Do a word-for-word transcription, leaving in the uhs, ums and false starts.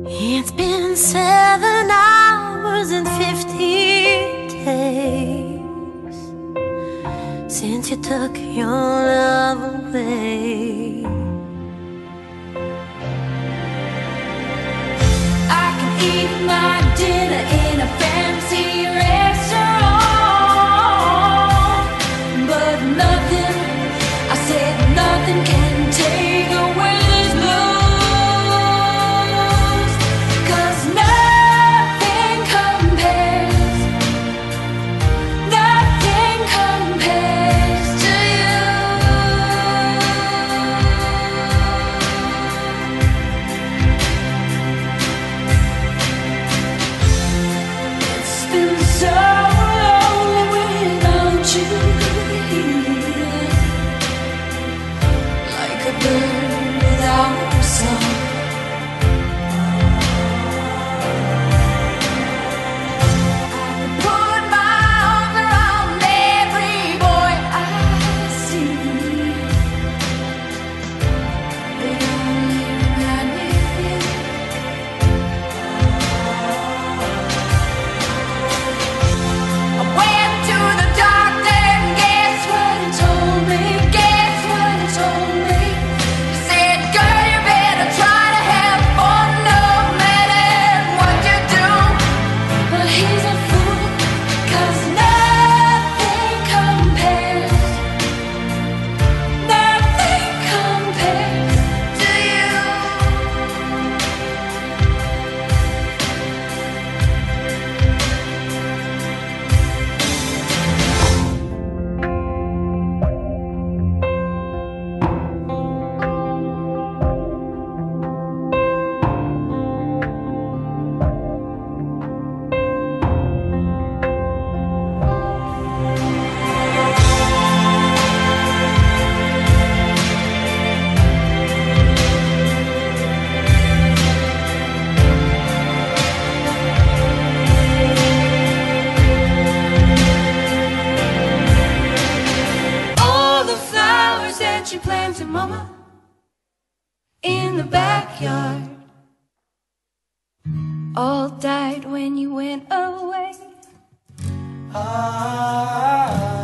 It's been seven hours and fifty days since you took your love away. I can eat my dinner in a fancy restaurant, but nothing, I said nothing can take away this blues. She planted, mama, in the backyard, all died when you went away. Ah.